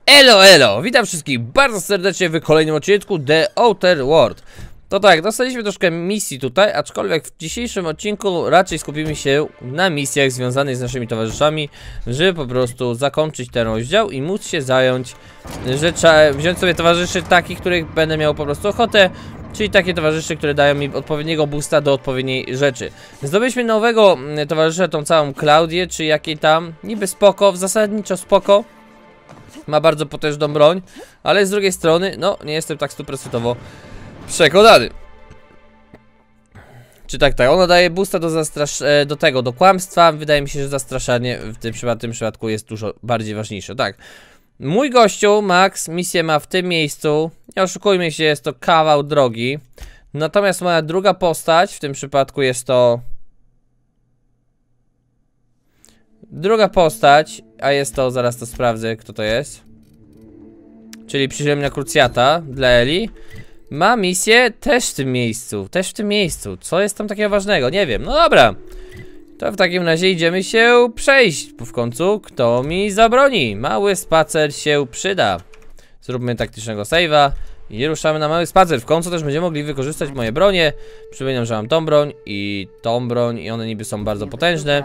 Elo, elo! Witam wszystkich bardzo serdecznie w kolejnym odcinku The Outer World. To tak, dostaliśmy troszkę misji tutaj, aczkolwiek w dzisiejszym odcinku raczej skupimy się na misjach związanych z naszymi towarzyszami, żeby po prostu zakończyć ten rozdział i móc się zająć, że trzeba wziąć sobie towarzyszy takich, których będę miał po prostu ochotę, czyli takie towarzysze, które dają mi odpowiedniego boosta do odpowiedniej rzeczy. Zdobyliśmy nowego towarzysza, tą całą Klaudię, czy jakiej tam, niby spoko, zasadniczo spoko. Ma bardzo potężną broń, ale z drugiej strony, no, nie jestem tak 100% przekonany. Czy tak, ona daje boosta do kłamstwa. Wydaje mi się, że zastraszanie w tym przypadku jest dużo bardziej ważniejsze. Tak, mój gościu, Max, misję ma w tym miejscu. Nie oszukujmy się, jest to kawał drogi. Natomiast moja druga postać, w tym przypadku jest to... druga postać, a jest to, zaraz to sprawdzę, kto to jest. Czyli przyziemna krucjata dla Eli. Ma misję też w tym miejscu. Co jest tam takiego ważnego? Nie wiem, no dobra. To w takim razie idziemy się przejść, bo w końcu kto mi zabroni? Mały spacer się przyda. Zróbmy taktycznego save'a i ruszamy na mały spacer. W końcu też będziemy mogli wykorzystać moje bronie. Przypominam, że mam tą broń i one niby są bardzo potężne.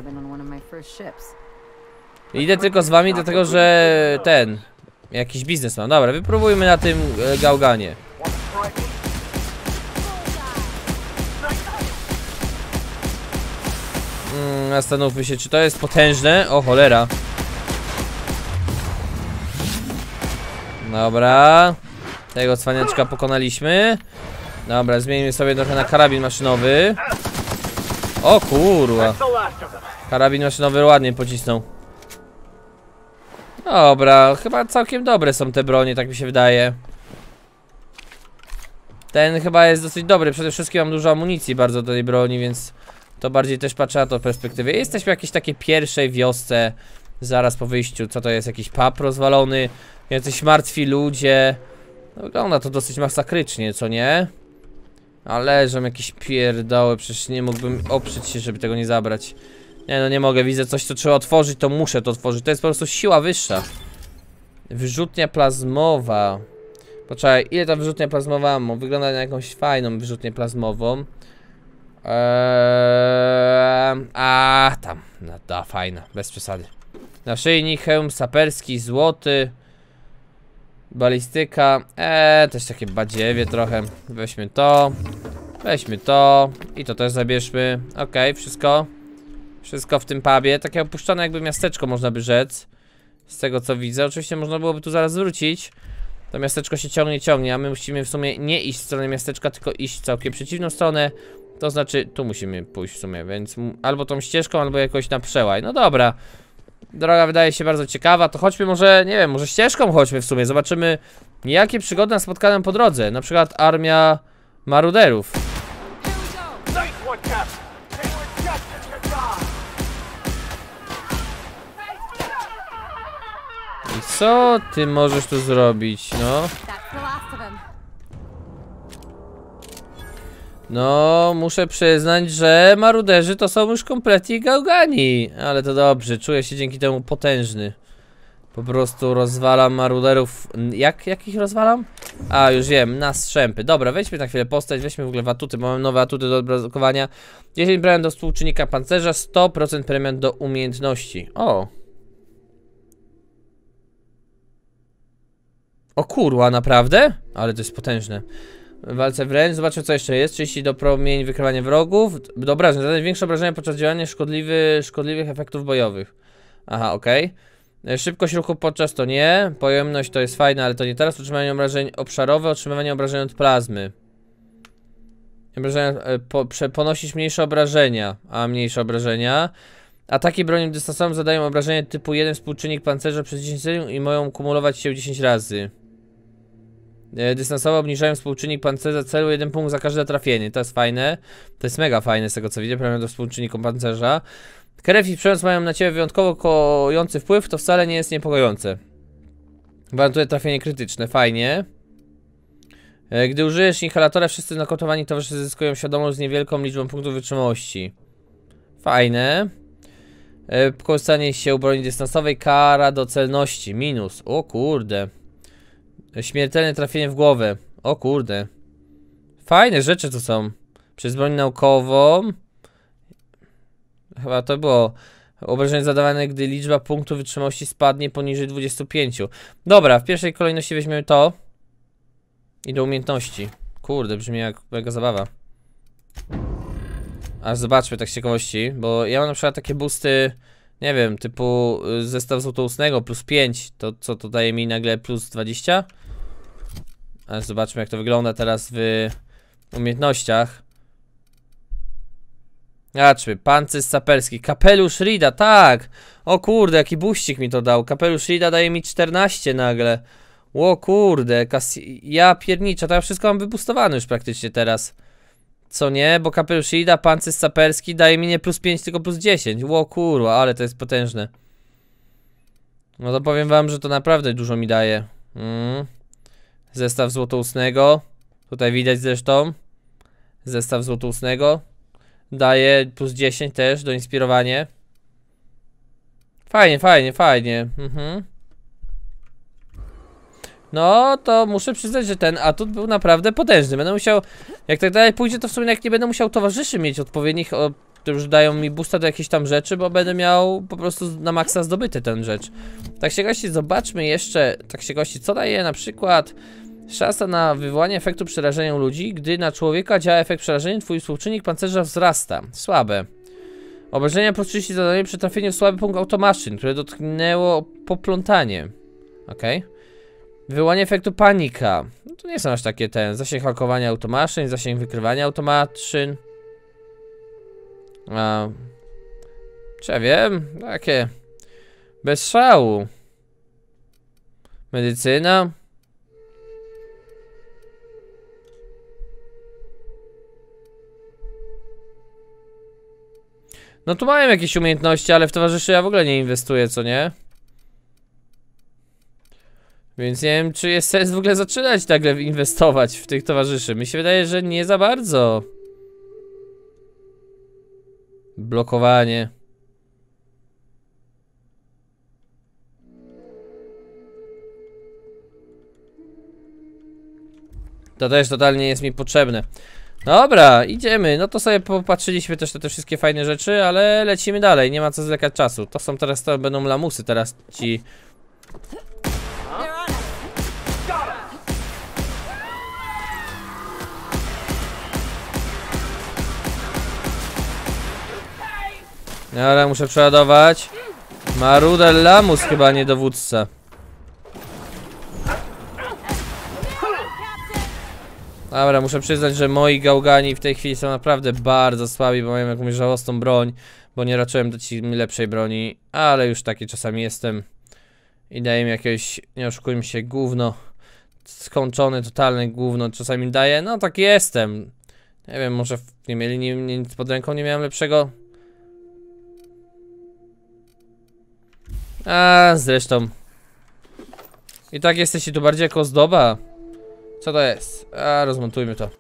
Idę tylko z wami, dlatego że jakiś biznes mam. Dobra, wypróbujmy na tym gałganie. Zastanówmy się, czy to jest potężne. O cholera. Dobra. Tego cwaniaczka pokonaliśmy. Dobra, zmienimy sobie trochę na karabin maszynowy. O kurwa. Karabin maszynowy ładnie pocisnął. Dobra, chyba całkiem dobre są te bronie, tak mi się wydaje. Ten chyba jest dosyć dobry, przede wszystkim mam dużo amunicji bardzo do tej broni, więc to bardziej też patrzę na to w perspektywie. Jesteśmy w jakiejś takiej pierwszej wiosce, zaraz po wyjściu. Co to jest? Jakiś pub rozwalony, jacyś martwi ludzie. No, wygląda to dosyć masakrycznie, co nie? Ale leżą jakieś pierdoły, przecież nie mógłbym oprzeć się, żeby tego nie zabrać. Nie no, nie mogę, widzę coś, co trzeba otworzyć, to muszę to otworzyć. To jest po prostu siła wyższa. Wyrzutnia plazmowa. Poczekaj, ile ta wyrzutnia plazmowa ma? Wygląda na jakąś fajną wyrzutnię plazmową. Tam. No, fajna, bez przesady. Naszyjnik, hełm saperski, złoty. Balistyka. Też takie badziewie trochę. Weźmy to. Weźmy to. I to też zabierzmy. Okej, wszystko. Wszystko w tym pubie. Takie opuszczone jakby miasteczko, można by rzec. Z tego co widzę. Oczywiście można byłoby tu zaraz wrócić. To miasteczko się ciągnie, a my musimy w sumie nie iść w stronę miasteczka, tylko iść w całkiem przeciwną stronę. To znaczy, tu musimy pójść w sumie, więc albo tą ścieżką, albo jakoś na przełaj. No dobra. Droga wydaje się bardzo ciekawa, to chodźmy może, nie wiem, może ścieżką chodźmy w sumie. Zobaczymy, jakie przygody nas spotkają po drodze. Na przykład armia maruderów. I co ty możesz tu zrobić, no? No, muszę przyznać, że maruderzy to są już kompletnie gałgani. Ale to dobrze, czuję się dzięki temu potężny. Po prostu rozwalam maruderów. Jak ich rozwalam? A, już wiem, na strzępy. Dobra, weźmy na chwilę postać, weźmy w ogóle atuty, bo mamy nowe atuty do odblokowania. 10 premium do współczynnika pancerza, 100% premium do umiejętności. O kurwa, naprawdę? Ale to jest potężne. W walce wręcz, zobaczmy co jeszcze jest. 30 do promień wykrywania wrogów. Do obrażeń, zadać większe obrażenia podczas działania szkodliwych efektów bojowych. Aha, okej. Szybkość ruchu podczas to nie. Pojemność to jest fajne, ale to nie teraz. Utrzymanie obrażeń obszarowe, otrzymywanie obrażeń od plazmy. Ponosisz mniejsze obrażenia, a mniejsze obrażenia. Ataki bronią dystansową zadają obrażenia typu 1 współczynnik pancerza przez 10 sekund i mogą kumulować się 10 razy. Dystansowo obniżają współczynnik pancerza celu 1 punkt za każde trafienie. To jest fajne. To jest mega fajne z tego co widzę. Premium do współczynniku pancerza. Krew i przemoc mają na ciebie wyjątkowo kojący wpływ. To wcale nie jest niepokojące. Gwarantuje trafienie krytyczne. Fajnie. Gdy użyjesz inhalatora, wszyscy nakotowani towarzysze zyskują świadomość z niewielką liczbą punktów wytrzymałości. Fajne. Korzystanie się broni dystansowej, kara do celności, minus. O kurde. Śmiertelne trafienie w głowę. O kurde. Fajne rzeczy to są. Przez broń naukową. Chyba to było. Obrażenie zadawane, gdy liczba punktów wytrzymałości spadnie poniżej 25. Dobra, w pierwszej kolejności weźmiemy to. I do umiejętności. Kurde, brzmi jak mega zabawa. Aż zobaczmy tak z ciekawości, bo ja mam na przykład takie boosty, nie wiem, typu zestaw złotoustnego plus 5, to co to daje mi nagle plus 20? Aż zobaczmy jak to wygląda teraz w umiejętnościach. Zobaczmy, pancerz saperski, kapelusz Rida, tak! O kurde, jaki buścik mi to dał, kapelusz Rida daje mi 14 nagle. O kurde, ja pierniczę, to ja wszystko mam wybustowane już praktycznie teraz. Co nie, bo kapelusz Rida, pancerz saperski daje mi nie plus 5, tylko plus 10. Ło kurwa, ale to jest potężne. No to powiem wam, że to naprawdę dużo mi daje. Zestaw złotoustnego. Tutaj widać zresztą. Zestaw złotoustnego. Daje plus 10 też do inspirowania. Fajnie, fajnie, fajnie. No to muszę przyznać, że ten atut był naprawdę potężny. Będę musiał, jak tak dalej pójdzie, to w sumie jak nie będę musiał towarzyszy mieć odpowiednich, którzy dają mi boosta do jakichś tam rzeczy, bo będę miał po prostu na maksa zdobyty ten rzecz. Tak się gości, zobaczmy jeszcze, tak się gości, co daje na przykład szansa na wywołanie efektu przerażenia u ludzi, gdy na człowieka działa efekt przerażenia, twój współczynnik pancerza wzrasta. Słabe. Obrażenia plus 30 zadanie przy trafieniu w słaby punkt automaszyn, które dotknęło poplątanie. Okej. Wywołanie efektu panika. No to nie są aż takie ten. Zasięg hakowania automaszyn, zasięg wykrywania automaszyn. Czy ja wiem? Takie. Bez szału. Medycyna. No tu mają jakieś umiejętności, ale w towarzyszy ja w ogóle nie inwestuję, co nie? Więc nie wiem, czy jest sens w ogóle zaczynać nagle inwestować w tych towarzyszy. Mi się wydaje, że nie za bardzo. Blokowanie. To też totalnie jest mi potrzebne. Dobra, idziemy. No to sobie popatrzyliśmy też na te wszystkie fajne rzeczy, ale lecimy dalej. Nie ma co zwlekać czasu. To są teraz, to będą lamusy teraz ci. Dobra, muszę przeładować. Marudel lamus chyba, nie dowódca. Dobra, muszę przyznać, że moi gałgani w tej chwili są naprawdę bardzo słabi, bo mają jakąś żałosną broń. Bo nie raczyłem dać im lepszej broni, ale już taki czasami jestem. I daję mi jakieś, nie oszukujmy się, gówno. Skończone, totalne gówno czasami daję. No tak jestem. Nie wiem, może nie mieli nic pod ręką, nie miałem lepszego. Zresztą. I tak jesteście tu bardziej jako ozdoba. Co to jest? Rozmontujmy to.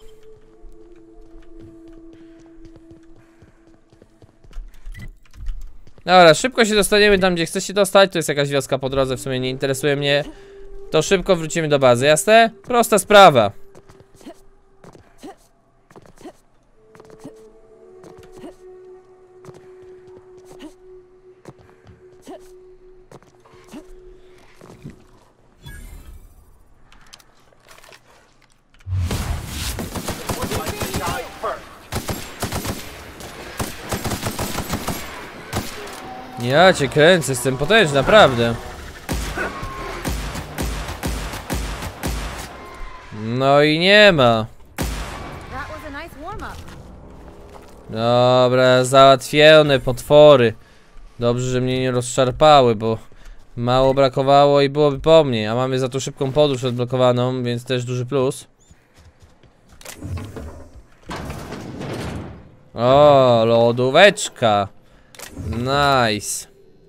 Dobra, szybko się dostaniemy tam, gdzie chcesz się dostać. To jest jakaś wioska po drodze, w sumie nie interesuje mnie. To szybko wrócimy do bazy, jasne? Prosta sprawa. Ja cię kręcę, jestem potężny, naprawdę. No i nie ma. Dobra, załatwione potwory. Dobrze, że mnie nie rozszarpały, bo mało brakowało i byłoby po mnie. A mamy za to szybką podróż odblokowaną, więc też duży plus. O, lodóweczka. Nice.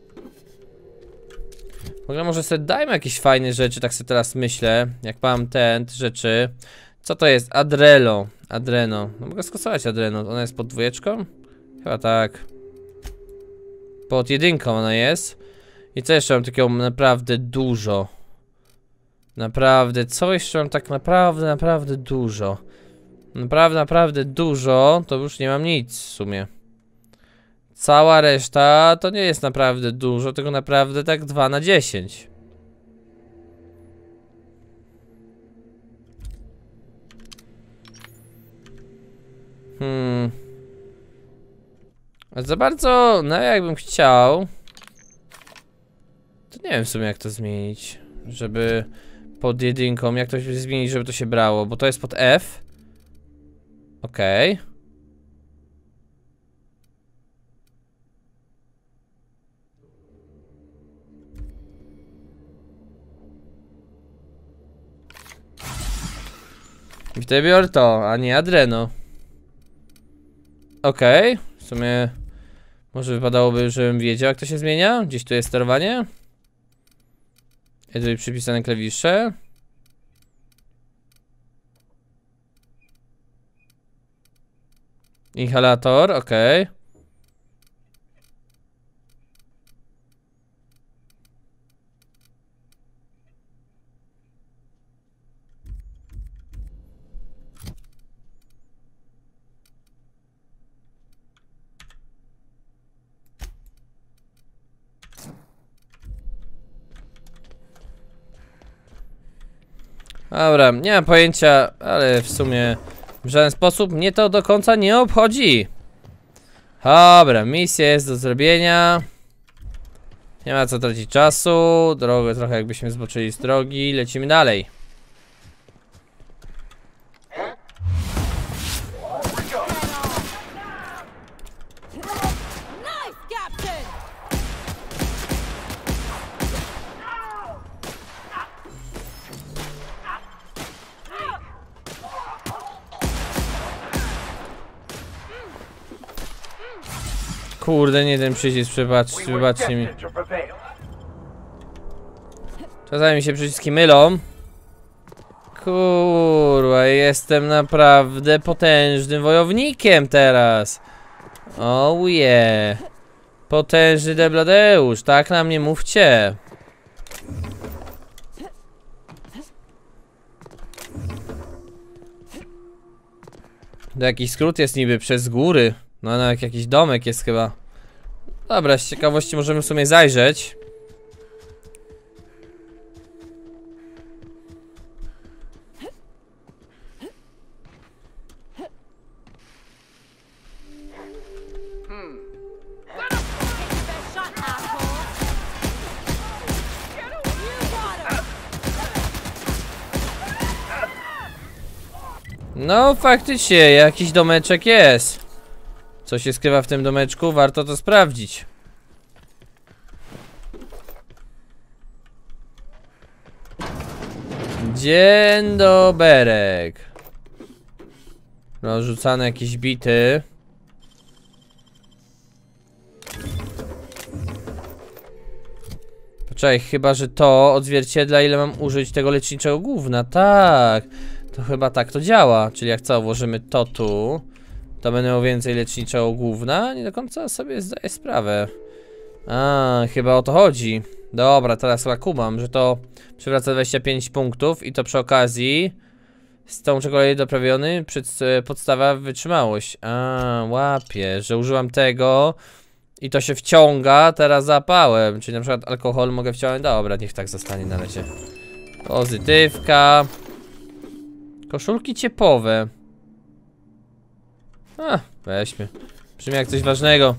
W ogóle może sobie dajmy jakieś fajne rzeczy, tak sobie teraz myślę. Jak mam te rzeczy. Co to jest? Adrelo. Adreno. No mogę skosować Adreno. Ona jest pod dwójeczką? Chyba tak. Pod jedynką ona jest. I co jeszcze mam takiego naprawdę dużo? Naprawdę, co jeszcze mam tak naprawdę dużo? Naprawdę dużo, to już nie mam nic w sumie. Cała reszta to nie jest naprawdę dużo, tylko naprawdę tak 2 na 10. Za bardzo, no jakbym chciał, to nie wiem w sumie jak to zmienić, żeby pod jedynką, jak to się zmienić, żeby to się brało, bo to jest pod F. Okej. I wtedy biorę to, a nie adreno. Okej, w sumie może wypadałoby, żebym wiedział jak to się zmienia. Gdzieś tu jest sterowanie. I tutaj przypisane klawisze. Inhalator, okej. Dobra, nie mam pojęcia, ale w sumie w żaden sposób mnie to do końca nie obchodzi. Dobra, misja jest do zrobienia. Nie ma co tracić czasu. Drogę trochę jakbyśmy zboczyli z drogi. Lecimy dalej. Kurde, nie ten przycisk, wybaczcie mi. Czasami mi się przyciski mylą. Kurwa, jestem naprawdę potężnym wojownikiem teraz. Oh yeah. Potężny Debladeusz, tak na mnie mówcie. To jakiś skrót jest niby przez góry. No, no, jakiś domek jest chyba. Dobra, z ciekawości możemy w sumie zajrzeć. No, faktycznie, jakiś domeczek jest. Co się skrywa w tym domeczku? Warto to sprawdzić. Dzień doberek. Rozrzucane jakieś bity. Poczekaj, chyba że to odzwierciedla ile mam użyć tego leczniczego gówna. Tak. To chyba tak to działa. Czyli jak co, włożymy to tu, to będę miał więcej leczniczego gówna? Nie do końca sobie zdaję sprawę. A, chyba o to chodzi. Dobra, teraz chyba kumam, że to przywraca 25 punktów i to przy okazji z tą czekolady doprawiony podstawa wytrzymałość. A, łapię, że użyłam tego i to się wciąga teraz zapałem. Czyli na przykład alkohol mogę wciągnąć. Dobra, niech tak zostanie na razie. Pozytywka. Koszulki ciepłowe. A, weźmy. Brzmi jak coś ważnego.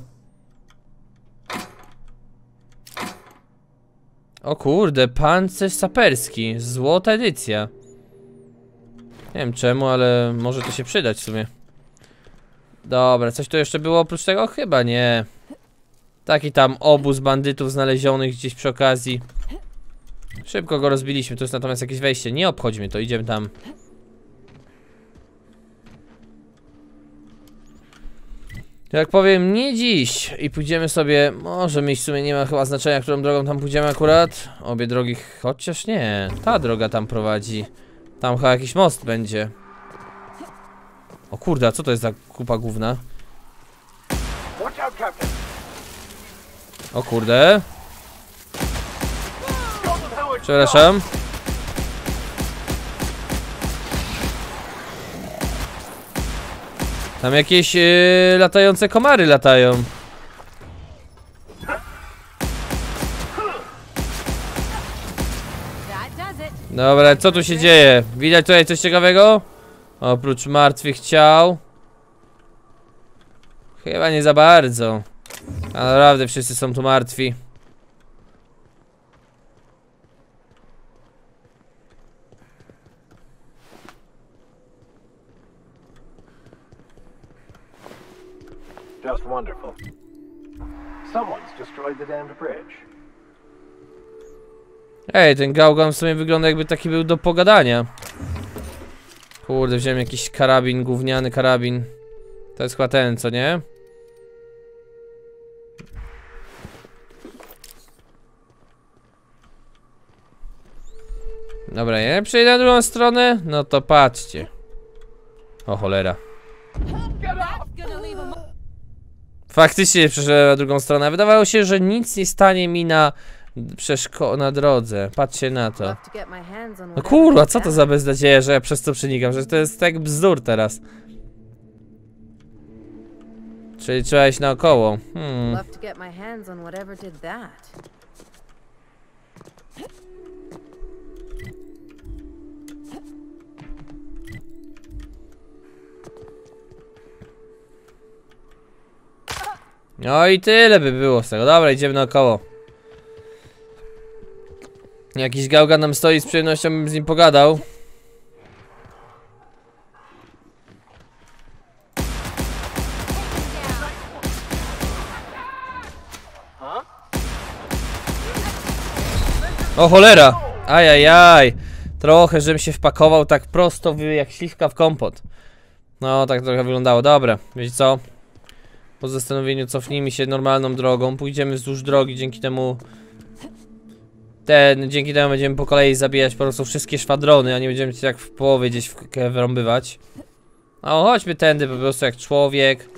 O kurde, pancerz saperski. Złota edycja. Nie wiem czemu, ale może to się przydać w sumie. Dobra, coś tu jeszcze było oprócz tego? Chyba nie. Taki tam obóz bandytów znalezionych gdzieś przy okazji. Szybko go rozbiliśmy, tu jest natomiast jakieś wejście. Nie obchodzi mnie to, idziemy tam. Jak powiem, nie dziś. I pójdziemy sobie, może mieć w sumie, nie ma chyba znaczenia, którą drogą tam pójdziemy akurat. Obie drogi, chociaż nie. Ta droga tam prowadzi. Tam chyba jakiś most będzie. O kurde, a co to jest za kupa gówna? O kurde. Przepraszam. Tam jakieś latające komary latają. Dobra, co tu się dzieje? Widać tutaj coś ciekawego? Oprócz martwych ciał. Chyba nie za bardzo. A naprawdę wszyscy są tu martwi. Just wonderful. Someone's destroyed the damned bridge. Ej, ten gałgan w sumie wygląda jakby taki był do pogadania. Kurde, wziąłem jakiś karabin, gówniany karabin. To jest chyba ten, co nie? Dobra, ja przejdę na drugą stronę? No to patrzcie. O cholera. Faktycznie przeszedłem na drugą stronę. Wydawało się, że nic nie stanie mi na drodze. Patrzcie na to. No kurwa, co to za beznadzieja, że ja przez to przenikam, że to jest tak bzdur teraz. Czyli trzeba iść naokoło. No i tyle by było z tego. Dobra, idziemy naokoło. Jakiś gałgan nam stoi, z przyjemnością bym z nim pogadał. O cholera! Ajajaj! Trochę, żebym się wpakował tak prosto jak śliwka w kompot. No, tak trochę wyglądało. Dobra, wiecie co? Po zastanowieniu cofnijmy się normalną drogą. Pójdziemy wzdłuż drogi, dzięki temu będziemy po kolei zabijać po prostu wszystkie szwadrony, a nie będziemy się tak w połowie gdzieś wrąbywać. O, chodźmy tędy po prostu jak człowiek.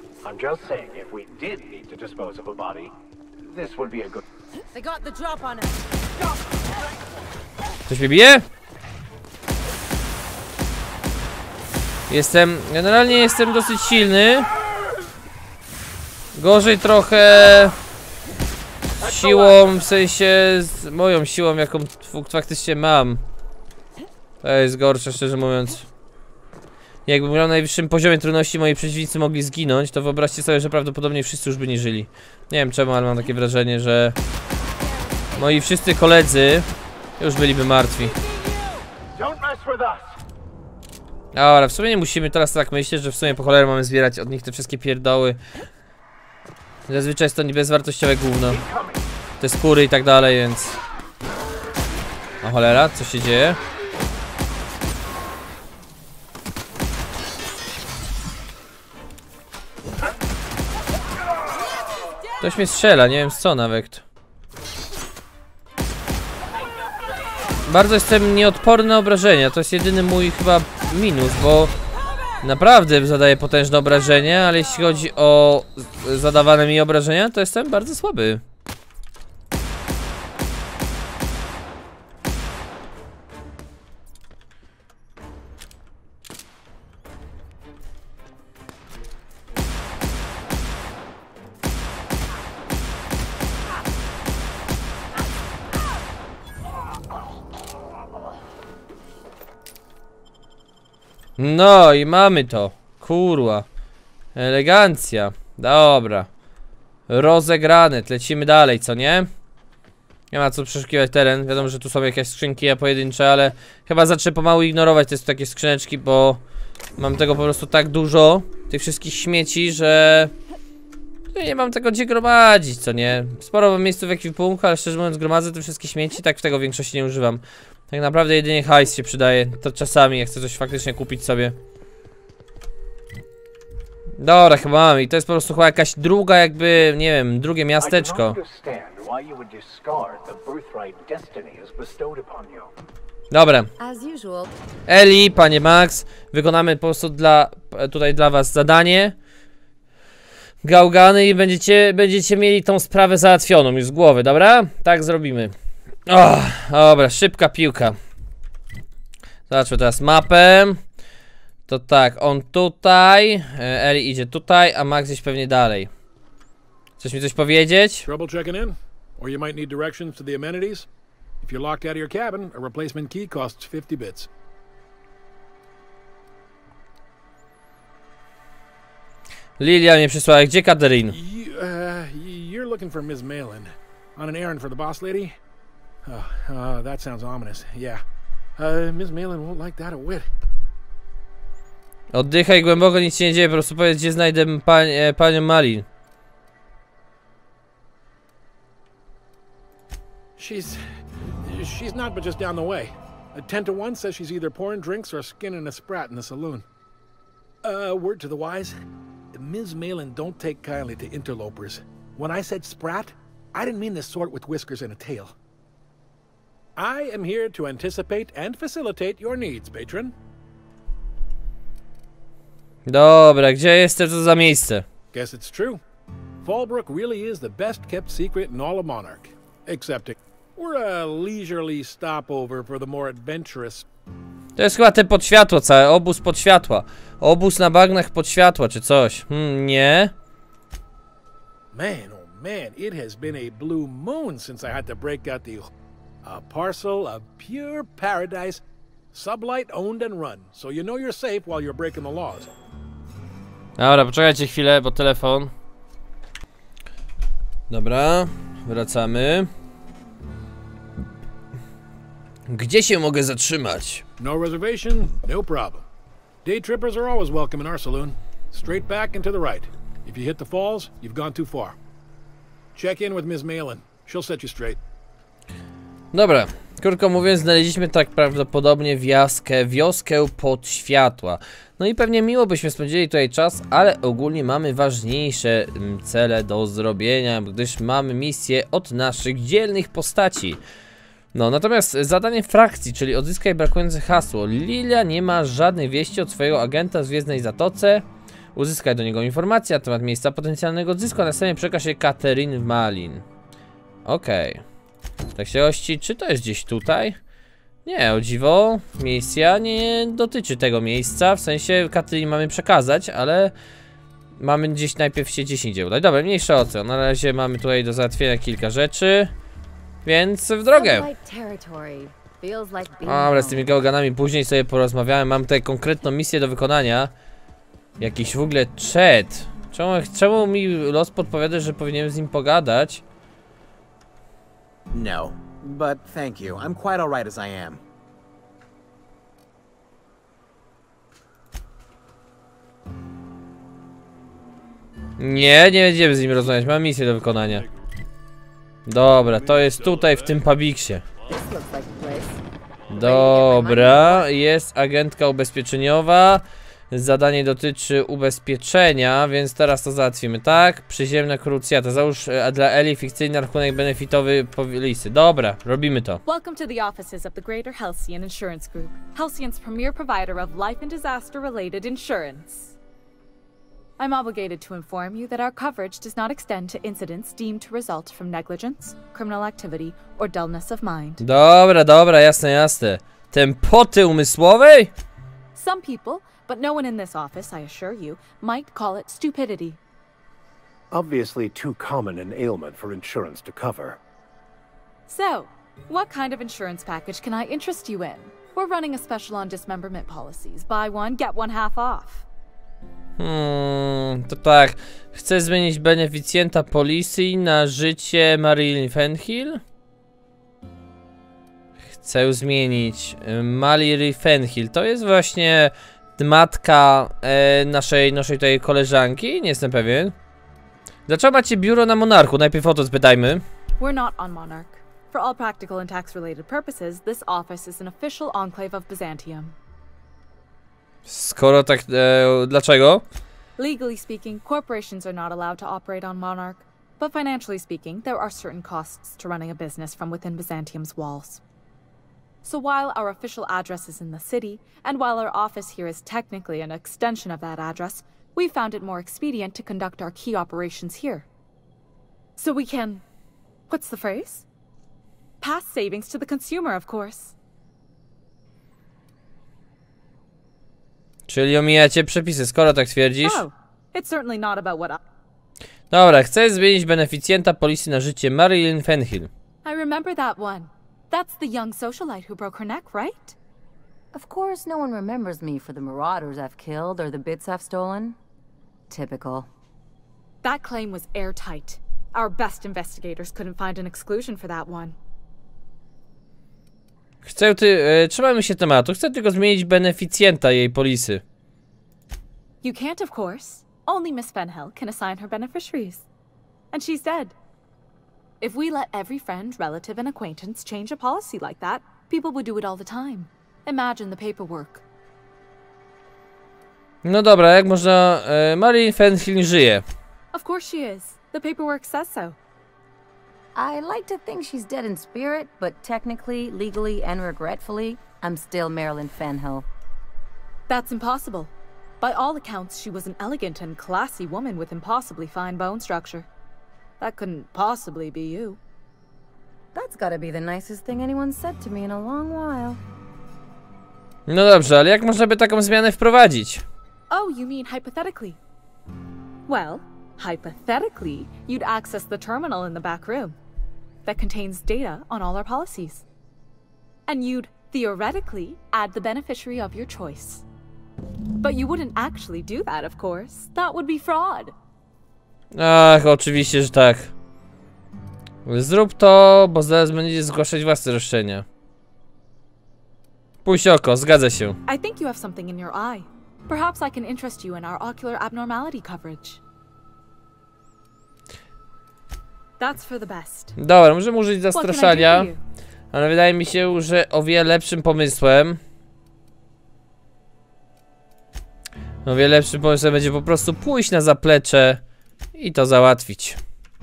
Ktoś mnie bije? Generalnie jestem dosyć silny. Gorzej trochę siłą, w sensie z moją siłą, jaką faktycznie mam. To jest gorsze, szczerze mówiąc. Jakbym grał na najwyższym poziomie trudności, moi przeciwnicy mogli zginąć, to wyobraźcie sobie, że prawdopodobnie wszyscy już by nie żyli. Nie wiem czemu, ale mam takie wrażenie, że moi wszyscy koledzy już byliby martwi. Dobra, w sumie nie musimy teraz tak myśleć, że w sumie po cholerę mamy zbierać od nich te wszystkie pierdoły. Zazwyczaj jest to bezwartościowe gówno. Te skóry i tak dalej, więc... O cholera, co się dzieje? Ktoś mnie strzela, nie wiem z co nawet. Bardzo jestem nieodporny na obrażenia, to jest jedyny mój chyba minus, bo naprawdę zadaję potężne obrażenia, ale jeśli chodzi o zadawane mi obrażenia, to jestem bardzo słaby. No i mamy to. Kurwa. Elegancja. Dobra. Rozegrane. Lecimy dalej, co nie? Nie ma co przeszukiwać teren. Wiadomo, że tu są jakieś skrzynki pojedyncze, ale chyba zacznę pomału ignorować te takie skrzyneczki, bo mam tego po prostu tak dużo, tych wszystkich śmieci, że nie mam tego gdzie gromadzić, co nie? Sporo mam miejscu w ekwipunku, ale szczerze mówiąc gromadzę te wszystkie śmieci, tak w tego w większości nie używam. Tak naprawdę jedynie hajs się przydaje, to czasami jak chcę coś faktycznie kupić sobie. Dobra, chyba mam i to jest po prostu chyba jakaś druga jakby, nie wiem, drugie miasteczko. Dobra. Eli, panie Max, wykonamy po prostu tutaj dla was zadanie. gałgany i będziecie mieli tą sprawę załatwioną już z głowy, dobra? Tak zrobimy. O, dobra, szybka piłka. Zobaczmy teraz mapę. To tak, on tutaj, Ellie idzie tutaj, a Max gdzieś pewnie dalej. Chcesz mi coś powiedzieć? Trouble checking in? Or you might need directions to the amenities? If you're locked out of your cabin, a replacement key costs 50 bits. Lilia mnie przysłała, gdzie Katerin? You're looking for Ms. Malin. On an errand for the boss lady? That sounds ominous. Yeah. Ms. Malin won't like that a whit. Oddychaj głęboko, nic się nie dzieje, po prostu powiedz, gdzie znajdę panią Malin. She's not but just down the way. 10 to 1 says she's either pouring drinks or skinning a sprat in the saloon. Word to the wise, Ms. Malin don't take kindly to interlopers. When I said sprat, I didn't mean the sort with whiskers and a tail. I am here to anticipate and facilitate your needs, patron. Dobra, gdzie jestem, co za miejsce? Guess it's true. Fallbrook really is the best kept secret in all of Monarch. Excepting we're a leisurely stopover for the more adventurous. To jest chyba te podświatło całe, obóz podświatła. Obóz na bagnach podświatła, czy coś. Nie. Man, oh man, it has been a blue moon since I had to break out a parcel of pure paradise, Sublight owned and run, so you know you're safe while you're breaking the laws. Dobra, poczekajcie chwilę, bo telefon. Dobra, wracamy. Gdzie się mogę zatrzymać? No reservation, no problem. Day trippers are always welcome in our saloon. Straight back and to the right. If you hit the falls, you've gone too far. Check in with Ms. Malin. She'll set you straight. Dobra, krótko mówiąc, znaleźliśmy tak prawdopodobnie wioskę podświatła. No i pewnie miło byśmy spędzili tutaj czas, ale ogólnie mamy ważniejsze cele do zrobienia, gdyż mamy misję od naszych dzielnych postaci. No, natomiast zadanie frakcji, czyli odzyskaj brakujące hasło. Lilia nie ma żadnej wieści od swojego agenta w Gwiezdnej Zatoce. Uzyskaj do niego informacje na temat miejsca potencjalnego odzysku, a następnie przekaż je Katerin Malin. Okej. Tak się ości, czy to jest gdzieś tutaj? Nie, o dziwo, misja nie dotyczy tego miejsca, w sensie Katerin mamy przekazać, ale mamy gdzieś najpierw się gdzieś indziej udać. Dobra, mniejsza o co, na razie mamy tutaj do załatwienia kilka rzeczy, więc w drogę. Dobra, z tymi gałganami później sobie porozmawiałem, mam tutaj konkretną misję do wykonania. Jakiś w ogóle chat. Czemu mi los podpowiada, że powinienem z nim pogadać? No, but thank you. I'm quite alright as I am. Nie będziemy z nim rozmawiać, mam misję do wykonania. Dobra, to jest tutaj w tym pubiksie. Dobra, jest agentka ubezpieczeniowa. Zadanie dotyczy ubezpieczenia, więc teraz to załatwimy, tak? Przyziemna krucjata. Załóż dla Ellie fikcyjny rachunek benefitowy polisy. Dobra, robimy to. Welcome to the offices of the Greater Halcyon Insurance Group, Halcyon's premier provider of life and disaster-related insurance. I'm obligated to inform you that our coverage does not extend to incidents deemed to result from negligence, criminal activity, or dullness of mind. Dobra, jasne. Tempoty umysłowej? Some people, but no one in this office, I assure you, might call it stupidity. Obviously too common an ailment for insurance to cover. So, what kind of insurance package can I interest you in? We're running a special on dismemberment policies. Buy one, get one half off. To tak. Chcę zmienić beneficjenta polisy na życie Marilyn Fenhill? Chcę zmienić Marilyn Fenhill. To jest właśnie matka naszej tutaj koleżanki? Nie jestem pewien. Dlaczego macie biuro na Monarchu? Najpierw o to spytajmy. We're not on Monarch. For all practical and tax-related purposes, this office is an official enclave of Byzantium. Skoro tak, dlaczego? Legally speaking, corporations are not allowed to operate on Monarch, but financially speaking, there are certain costs to running a business from within Byzantium's walls. So while our official address is in the city, and while our office here is technically an extension of that address, we found it more expedient to conduct our key operations here. So we can... what's the phrase? Pass savings to the consumer, of course. Czyli omijacie przepisy, skoro tak twierdzisz. Oh, it's certainly not about what Dobra, chcę zmienić beneficjenta polisy na życie Marilyn Fenhill. I remember that one. That's the young socialite who broke her neck, right? Of course, no one remembers me for the marauders I've killed or the bits I've stolen. Typical. That claim was airtight. Our best investigators couldn't find an exclusion for that one. Trzymajmy się tematu. Chcę tylko zmienić beneficjenta jej polisy. You can't, of course. Only Miss Fenhill can assign her beneficiaries. And she's dead. If we let every friend, relative, and acquaintance change a policy like that, people would do it all the time. Imagine the paperwork. No dobra, jak można... Marilyn Fenhill żyje. Of course she is. The paperwork says so. I like to think she's dead in spirit, but technically, legally, and regretfully, I'm still Marilyn Fenhill. That's impossible. By all accounts, she was an elegant and classy woman with impossibly fine bone structure. That couldn't possibly be you. That's gotta be the nicest thing anyone's said to me in a long while. No dobrze, ale jak można by taką zmianę wprowadzić? Oh, you mean hypothetically? Well, hypothetically, you'd access the terminal in the back room that contains data on all our policies. And you'd, theoretically, add the beneficiary of your choice. But you wouldn't actually do that, of course. That would be fraud. Ach, oczywiście, że tak. Zrób to, bo zaraz będziecie zgłaszać własne roszczenia. Puść oko, zgadza się. I think you have something in your eye. Perhaps I can interest you in our ocular abnormality coverage. That's for the best. Dobra, możemy użyć What can I do zastraszania, for you? ale wydaje mi się, że o wiele lepszym pomysłem będzie po prostu pójść na zaplecze i to załatwić.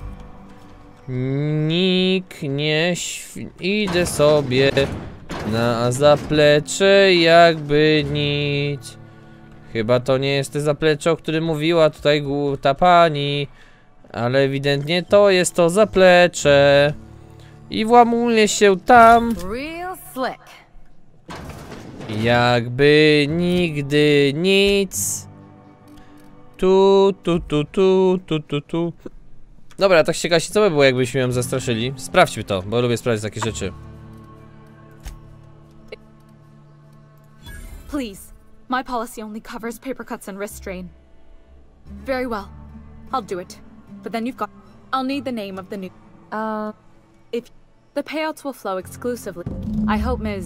Nikt nie idę sobie na zaplecze jakby nic. Chyba to nie jest te zaplecze, o którym mówiła tutaj ta pani, ale ewidentnie to jest to zaplecze. I włamuję się tam Real slick. jakby nigdy nic. Tu. Dobra, tak się gasi, co by było, jakbyśmy ją zastraszyli? Sprawdźmy to, bo lubię sprawdzić takie rzeczy. Please, my policy only covers paper cuts and wrist strain. Very well, I'll do it. But then I'll need the name of the new... If the payouts will flow exclusively. I hope Ms.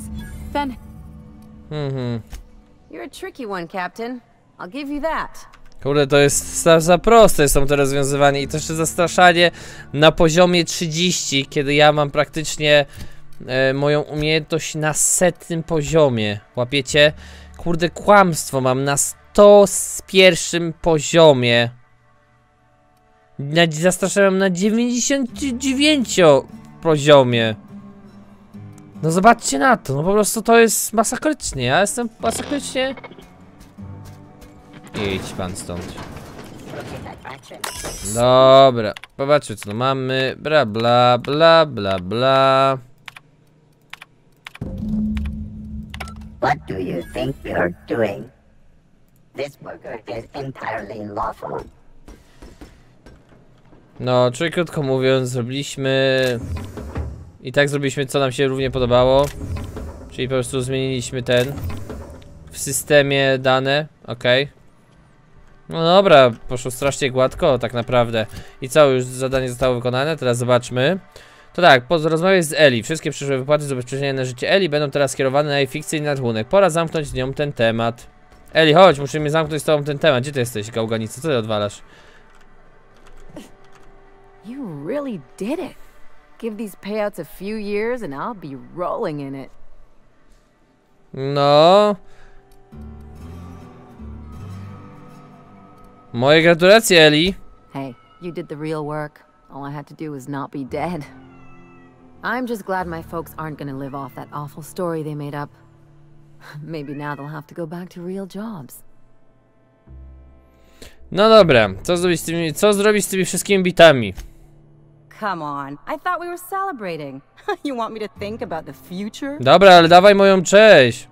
You're a tricky one, Captain. I'll give you that. Kurde, to jest za proste są te rozwiązywanie i to jeszcze zastraszanie na poziomie 30, kiedy ja mam praktycznie moją umiejętność na 100 poziomie. Łapiecie? Kurde, kłamstwo mam na 101 poziomie. Zastraszałem na 99 poziomie. No zobaczcie na to, no po prostu to jest masakrycznie, ja jestem masakrycznie... Idź pan stąd. Dobra, popatrzmy co tu mamy, bla bla bla bla bla. What do you think you're doing? This worker is entirely lawful. No, czyli krótko mówiąc, zrobiliśmy... I tak zrobiliśmy, co nam się równie podobało. Czyli po prostu zmieniliśmy w systemie dane, okej. No dobra, poszło strasznie gładko, tak naprawdę. I co, już zadanie zostało wykonane, teraz zobaczmy. To tak, po rozmowie z Eli, wszystkie przyszłe wypłaty z ubezpieczenia na życie Eli będą teraz skierowane na jej fikcyjny rachunek. Pora zamknąć z nią ten temat. Eli, chodź, musimy zamknąć z tobą ten temat. Gdzie ty jesteś, gałganico? Co ty odwalasz? You really did it. Give these payouts a few years and I'll be rolling in it. No... Moje gratulacje, Eli. Hey, you did the real work. All I had to do was not be dead. I'm just glad my folks aren't gonna live off that awful story they made up. Maybe now they'll have to go back to real jobs. No dobra, co zrobić z tymi wszystkimi bitami? Come on, I thought we were celebrating. You want me to think about the future? Dobra, ale dawaj moją cześć.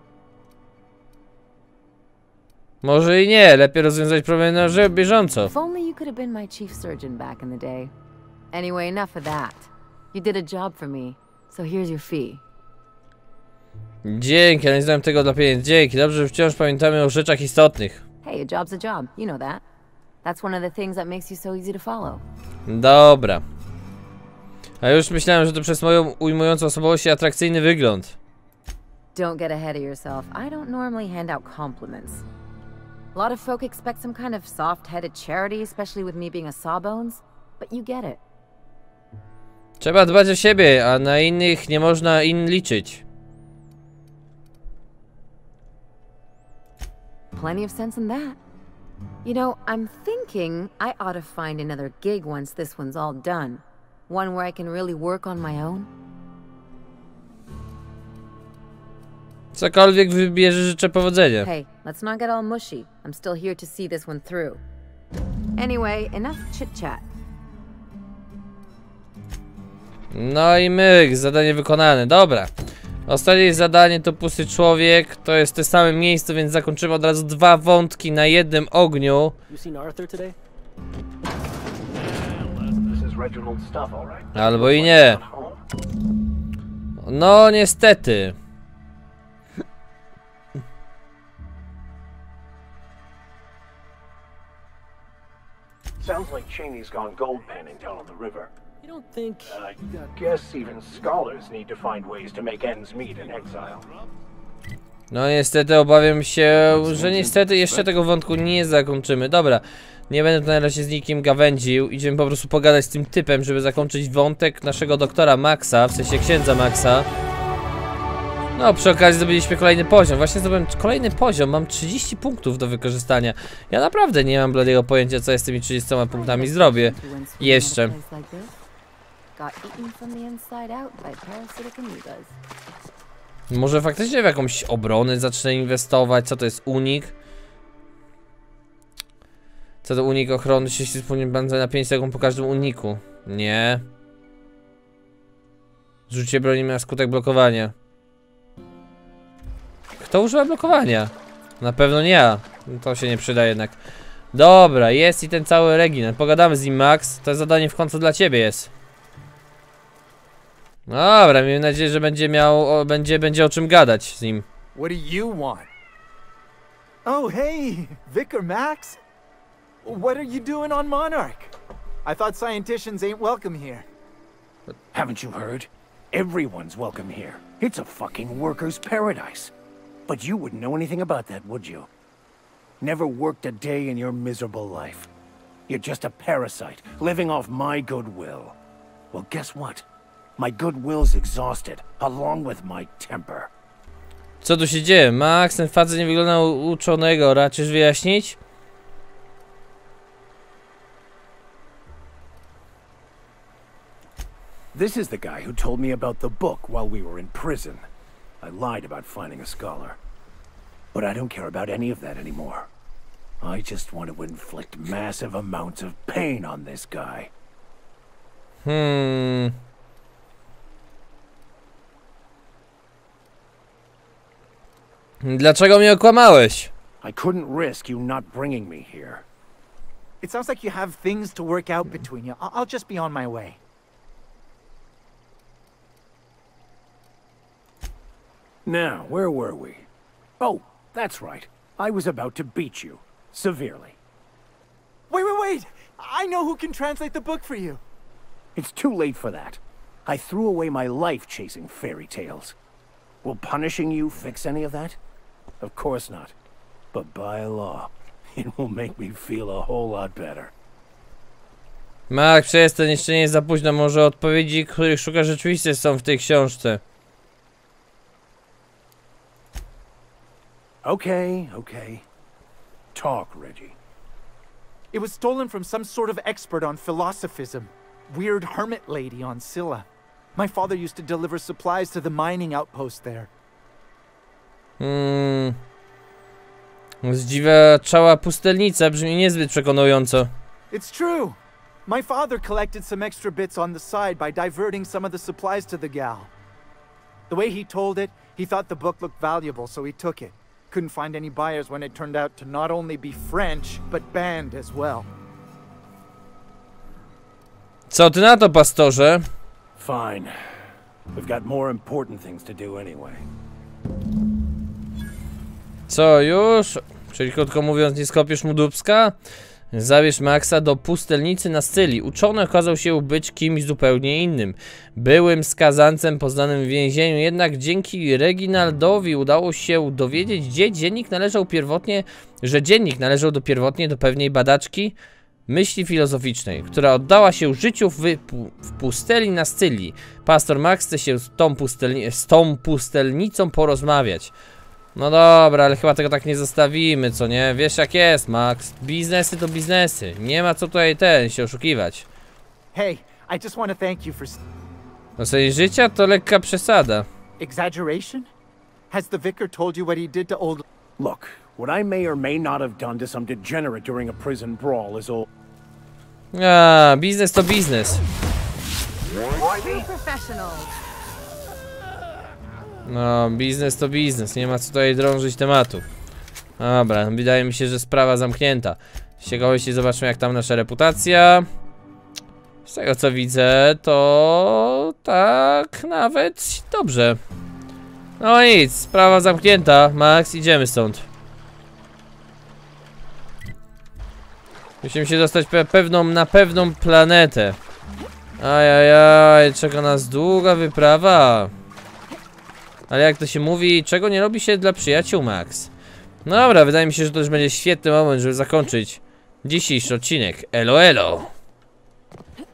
Może i nie, lepiej rozwiązać problem na bieżąco. If only you could have been my chief surgeon back in the day. Anyway, enough of that. You did a job for me, so here's your fee. Dzięki, ale nie znam tego dla pieniędzy. Dzięki, dobrze, że wciąż pamiętamy o rzeczach istotnych. Hey, a job's a job. You know that. That's one of the things that makes you so easy to follow. Dobra. A już myślałem, że to przez moją ujmującą osobowość i atrakcyjny wygląd. Don't get ahead of yourself. I don't normally hand out compliments. A lot of folk expect some kind of soft-headed charity, especially with me being a sawbones, but you get it. Trzeba dbać o siebie, a na innych nie można liczyć. Plenty of sense in that. You know, I'm thinking I ought to find another gig once this one's all done. One where I can really work on my own. Cokolwiek wybierze, życzę powodzenia. Hey, let's not get all mushy. I'm still here to see this one through. Anyway, enough chit-chat. No i myk, zadanie wykonane. Dobra. Ostatnie zadanie to pusty człowiek. To jest te same miejsce, więc zakończymy od razu 2 wątki na jednym ogniu. Albo i nie. No niestety. Sounds like Cheney's gone gold panning down on the river. You don't think... I guess even scholars need to find ways to make ends meet in exile. No niestety obawiam się, że niestety jeszcze tego wątku nie zakończymy. Dobra, nie będę tu na razie z nikim gawędził. Idziemy po prostu pogadać z tym typem, żeby zakończyć wątek naszego doktora Maxa, w sensie księdza Maxa. No, przy okazji zdobyliśmy kolejny poziom. Właśnie zdobyłem kolejny poziom, mam 30 punktów do wykorzystania. Ja naprawdę nie mam bladego pojęcia, co ja z tymi 30 punktami zrobię. Jeszcze. Może faktycznie w jakąś obronę zacznę inwestować? Co to jest unik? Co to unik ochrony? Jeśli będę na 5 sekund po każdym uniku. Nie. Zużycie broni ma skutek blokowania. Kto używa blokowania? Na pewno nie ja. To się nie przyda jednak. Dobra, jest i ten cały Reginald. Pogadamy z nim, Max. To zadanie w końcu dla ciebie jest. Dobra, miejmy nadzieję, że będzie o czym gadać z nim. What do you want? Oh, hey, Vicar Max. What are you doing on Monarch? I thought scienticians ain't welcome here. Haven't you heard? Everyone's welcome here. It's a fucking worker's paradise. But you wouldn't know anything about that, would you? Never worked a day in your miserable life. You're just a parasite, living off my goodwill. Well, guess what? My goodwill's exhausted, along with my temper. Co tu się dzieje? Max, ten facet nie wygląda uczonego. Raczysz wyjaśnić? This is the guy who told me about the book while we were in prison. I lied about finding a scholar. But I don't care about any of that anymore. I just want to inflict massive amounts of pain on this guy. Dlaczego mnie okłamałeś? I couldn't risk you not bringing me here. It sounds like you have things to work out between you. I'll just be on my way. Now, where were we? Oh, that's right. I was about to beat you. Severely. Wait! I know who can translate the book for you. It's too late for that. I threw away my life chasing fairy tales. Will punishing you fix any of that? Of course not. But by law, it will make me feel a whole lot better. Max, przestań, jeszcze nie jest za późno. Może odpowiedzi, których szukasz, rzeczywiście są w tej książce. Okay. Talk, Reggie. It was stolen from some sort of expert on philosophism. Weird hermit lady on Scylla. My father used to deliver supplies to the mining outpost there. Zdziwiaczała pustelnica brzmi niezbyt przekonująco. It's true. My father collected some extra bits on the side by diverting some of the supplies to the gal. The way he told it, he thought the book looked valuable, so he took it. Couldn't find any buyers when it turned out to not only be French, but banned as well. Co ty na to, pastorze? Fine. We've got more important things to do anyway. Co już? Czyli krótko mówiąc, nie skopiesz mu dupska? Zabierz Maxa do pustelnicy na Scylii. Uczony okazał się być kimś zupełnie innym. Byłym skazancem poznanym w więzieniu, jednak dzięki Reginaldowi udało się dowiedzieć, że dziennik należał pierwotnie do pewnej badaczki myśli filozoficznej, która oddała się życiu w pusteli na Scylii. Pastor Max chce się z tą pustelnicą porozmawiać. No dobra, ale chyba tego tak nie zostawimy, co nie? Wiesz jak jest, Max. Biznesy to biznesy. Nie ma co tutaj się oszukiwać. Hey, I just want to thank you for... Ocenienie życia to lekka przesada. Exaggeration? Has the vicar told you what he did to old... Look, what I may or may not have done to some degenerate during a prison brawl is all... Biznes to biznes. No, biznes to biznes, nie ma co tutaj drążyć tematu. Dobra, wydaje mi się, że sprawa zamknięta. Z ciekawości zobaczmy, jak tam nasza reputacja. Z tego co widzę, to tak nawet dobrze. No nic, sprawa zamknięta. Max, idziemy stąd. Musimy się dostać na pewną planetę. Ajajaj, czeka nas długa wyprawa. Ale jak to się mówi, czego nie robi się dla przyjaciół, Max? No dobra, wydaje mi się, że to już będzie świetny moment, żeby zakończyć dzisiejszy odcinek. Elo, elo!